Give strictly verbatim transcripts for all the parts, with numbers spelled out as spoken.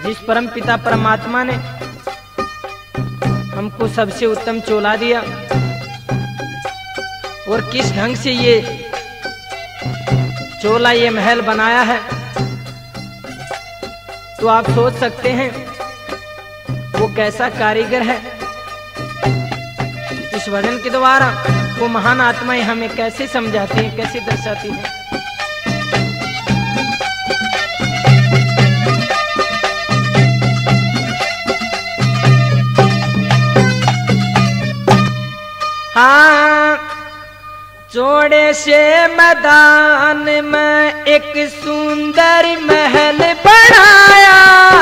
जिस परम पिता परमात्मा ने हमको सबसे उत्तम चोला दिया और किस ढंग से ये चोला ये महल बनाया है, तो आप सोच सकते हैं वो कैसा कारीगर है। इस भजन के द्वारा वो महान आत्माएं हमें कैसे समझाती हैं, कैसे दर्शाती हैं। हाँ, चौड़े से मैदान में एक सुंदर महल बनाया,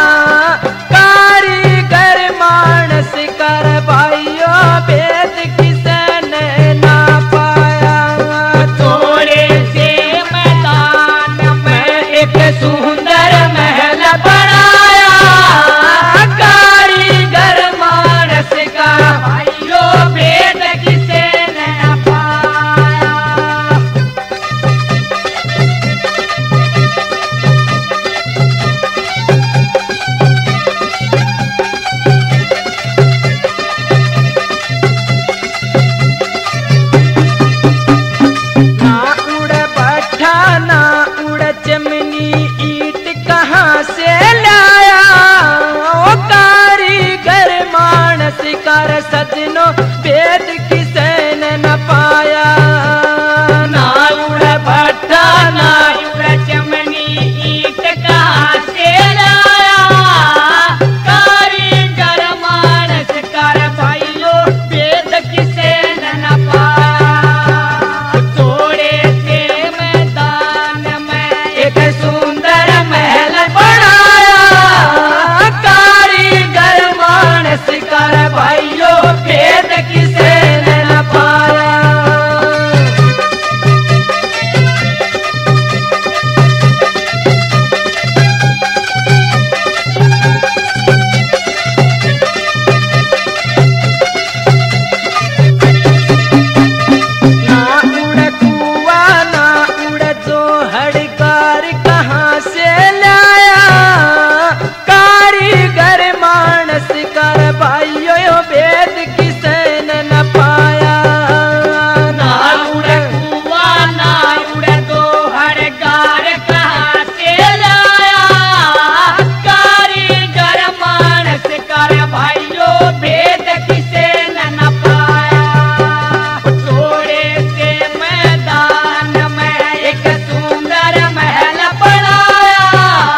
कारीगर मानस कर भाइयों भेद किसने ना पाया। चौड़े से मैदान में एक सुंदर महल बनाया, कारीगर मानस कर भाइयों भेद सजनो भेद किसे न पाया। ना उड़ भट्टा ना उड़ चमनी ईट कहाँ से लाया, कारीगर मानस कर भाइयों भेद किसे न पाया। थोड़े से मैदान में एक सुंदर महल बनाया, कारीगर मानस कर भाइयों भेद किसे न पाया। ना उड़ कुआ ना उड़ जो हड़कार कहाँ से लाया, कारीगर मानस कर भाइयों भेद किसे न पाया। ना उड़ कुआ ना उड़ दो हड़कार कहाँ से लाया, कारीगर मानस कर भाइयों भेद किसे न पाया। थोड़े से मैदान में एक सुंदर महल बनाया,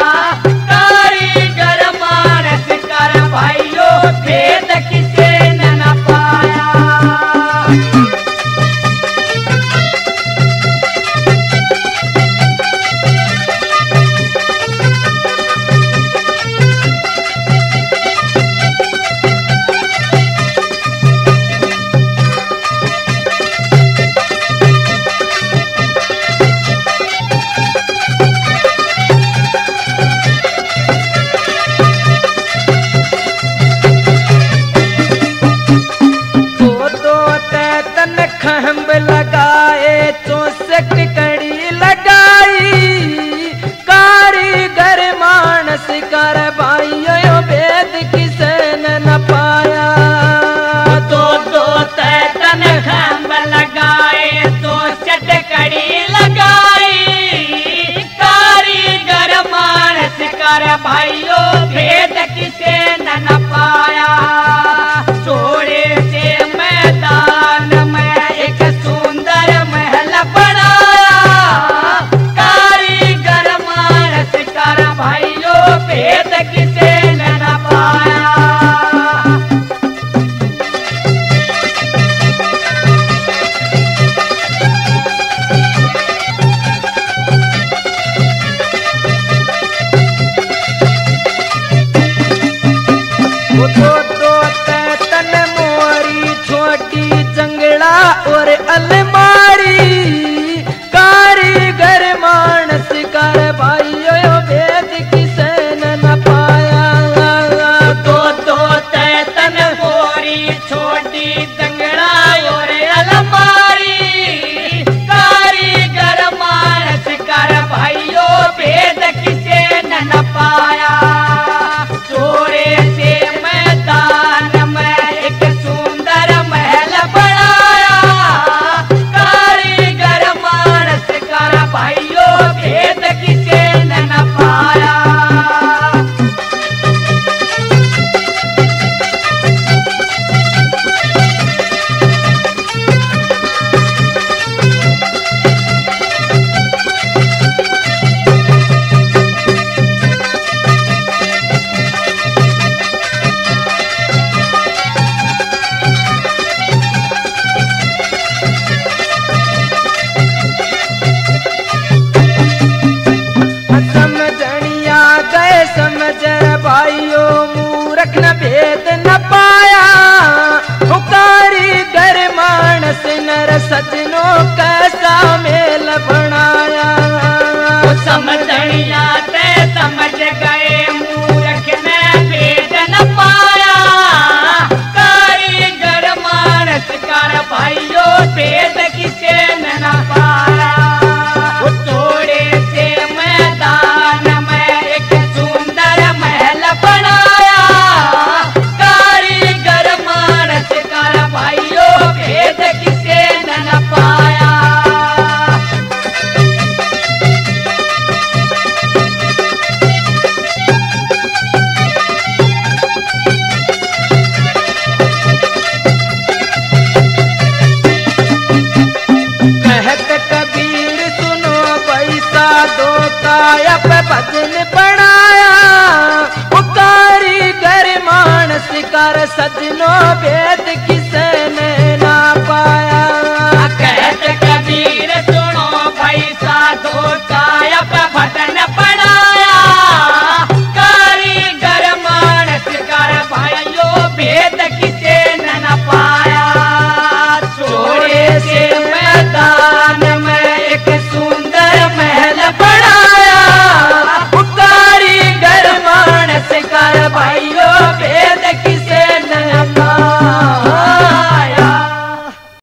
कारीगर मानस कर भाइयों भेद किसे न पाया। खम्ब लगाए चौसठ कड़ी लगाई, कारीगर मानस कर भाइयों भेद किसे न पाया। दो दो तन खम्ब लगाए चौसठ कड़ी लगाई, कारीगर मानस कर भाइयों भेद किसे न पाया। थोड़े से मैदान में एक सुंदर महल बनाया, कारीगर मानस कर भाइयों भेद किसे न पाया। किसे न पाया। समझनिया गए समझ भाइयों मूर्ख न भेद न पाया। कारीगर मानस नर सजनों कैसा मेल बनाया। समझनिया